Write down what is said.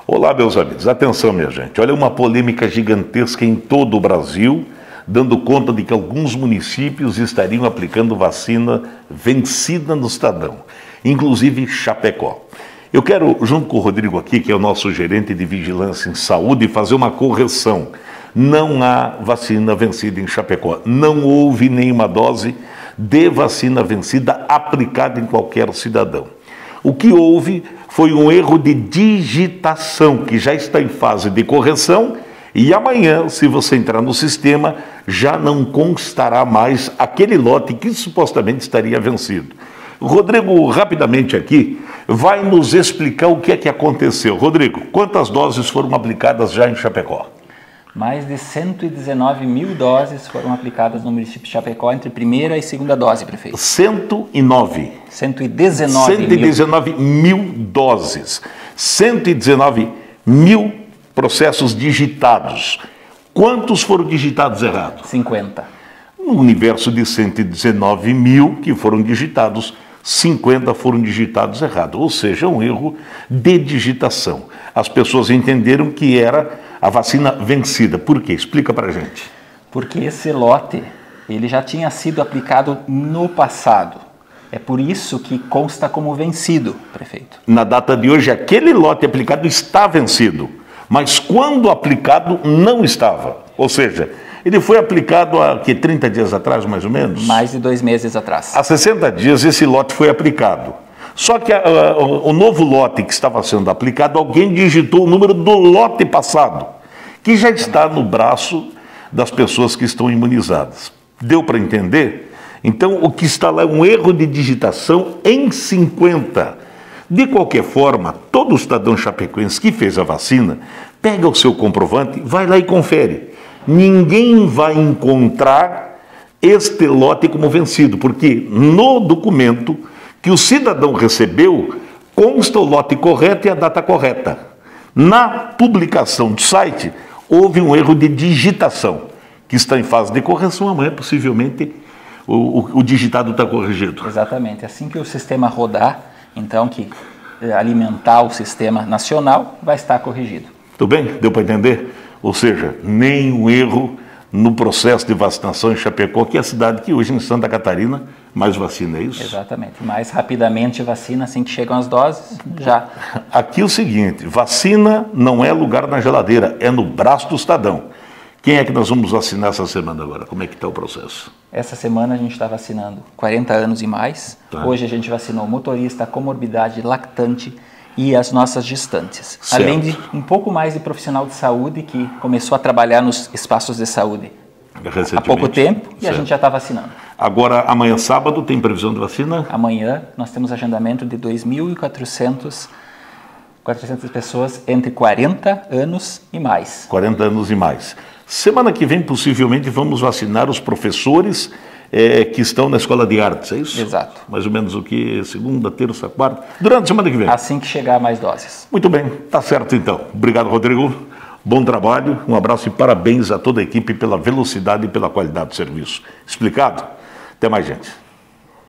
Olá, meus amigos. Atenção, minha gente. Olha, uma polêmica gigantesca em todo o Brasil, dando conta de que alguns municípios estariam aplicando vacina vencida no Estadão, inclusive Chapecó. Eu quero, junto com o Rodrigo aqui, que é o nosso gerente de vigilância em saúde, fazer uma correção. Não há vacina vencida em Chapecó. Não houve nenhuma dose de vacina vencida aplicada em qualquer cidadão. O que houve foi um erro de digitação, que já está em fase de correção, e amanhã, se você entrar no sistema, já não constará mais aquele lote que supostamente estaria vencido. Rodrigo, rapidamente aqui, vai nos explicar o que é que aconteceu. Rodrigo, quantas doses foram aplicadas já em Chapecó? Mais de 119 mil doses foram aplicadas no município de Chapecó entre primeira e segunda dose, prefeito. 119 mil doses. 119 mil processos digitados. Quantos foram digitados errados? 50. No universo de 119 mil que foram digitados, 50 foram digitados errados, ou seja, um erro de digitação. As pessoas entenderam que era a vacina vencida. Por quê? Explica pra gente. Porque esse lote, ele já tinha sido aplicado no passado. É por isso que consta como vencido, prefeito. Na data de hoje, aquele lote aplicado está vencido, mas quando aplicado não estava. Ou seja, ele foi aplicado há 30 dias atrás, mais ou menos? Mais de 2 meses atrás. Há 60 dias esse lote foi aplicado. Só que o novo lote que estava sendo aplicado, alguém digitou o número do lote passado, que já está no braço das pessoas que estão imunizadas. Deu para entender? Então, o que está lá é um erro de digitação em 50. De qualquer forma, todo cidadão chapecoense que fez a vacina, pega o seu comprovante, vai lá e confere. Ninguém vai encontrar este lote como vencido, porque no documento que o cidadão recebeu, consta o lote correto e a data correta. Na publicação do site, houve um erro de digitação, que está em fase de correção. Amanhã, possivelmente, o digitado está corrigido. Exatamente. Assim que o sistema rodar, então, que alimentar o sistema nacional, vai estar corrigido. Tudo bem? Deu para entender? Ou seja, nenhum erro no processo de vacinação em Chapecó, que é a cidade que hoje em Santa Catarina mais vacina, é isso? Exatamente. Mais rapidamente vacina, assim que chegam as doses, já. Aqui é o seguinte, vacina não é lugar na geladeira, é no braço do cidadão. Quem é que nós vamos vacinar essa semana agora? Como é que está o processo? Essa semana a gente está vacinando 40 anos e mais. Tá. Hoje a gente vacinou motorista, comorbidade, lactante e as nossas gestantes. Certo. Além de um pouco mais de profissional de saúde que começou a trabalhar nos espaços de saúde há pouco tempo e certo. A gente já está vacinando. Agora, amanhã sábado, tem previsão de vacina? Amanhã nós temos agendamento de 2.400 pessoas entre 40 anos e mais. 40 anos e mais. Semana que vem, possivelmente, vamos vacinar os professores que estão na Escola de Artes, é isso? Exato. Mais ou menos o que? Segunda, terça, quarta? Durante a semana que vem? Assim que chegar mais doses. Muito bem, tá certo então. Obrigado, Rodrigo. Bom trabalho, um abraço e parabéns a toda a equipe pela velocidade e pela qualidade do serviço. Explicado? Até mais, gente.